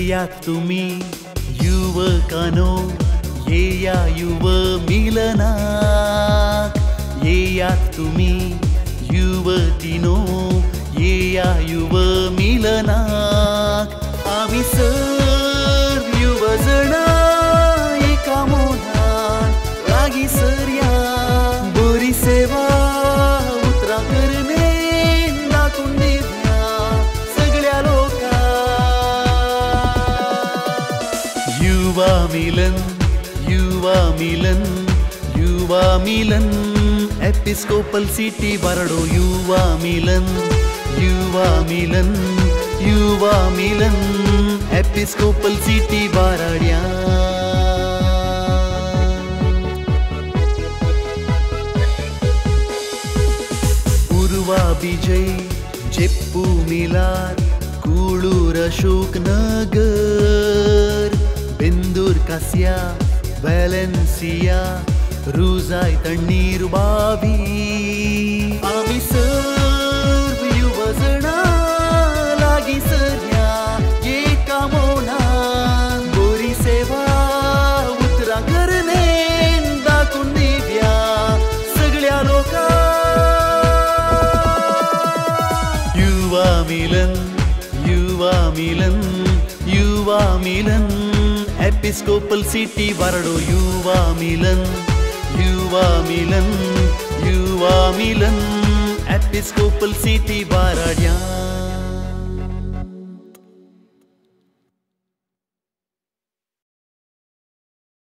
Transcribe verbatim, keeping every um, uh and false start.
या तुम्ही युवकानो ये या युव मिलनाक, ये या तुम्ही युवतीनो ये या युव मिलनाक. आम्ही सर्व युवजण एका मोनान लागी सर्या बरी सेवा उतरा करणे दाखवून देऊया सगळ्या लोकांना. युवा मिलन युवा मिलन युवा मिलन एपिस्कोपल सिटी बारडो. युवा मिलन युवा मिलन युवा मिलन एपिस्कोपल सिटी बाराड्या. उर्वा विजय जेप्पू मिलार कुळूर अशोक नगर बेंदूर कासिया व्हॅलेन्सिया रुजाय तण्णीर बावी. आम्ही सर्व युवजणा लागी सर्या एका मोनान बरी सेवा उतरा करणे दाखवून देऊया सगळ्या लोकांना. युवा मिलन युवा मिलन युवा मिलन एपिस्कोपल सिटी बारडो. युवा मिलन युवा मिलन युवा मिलन एपिस्कोपल सिटी बाराड्या.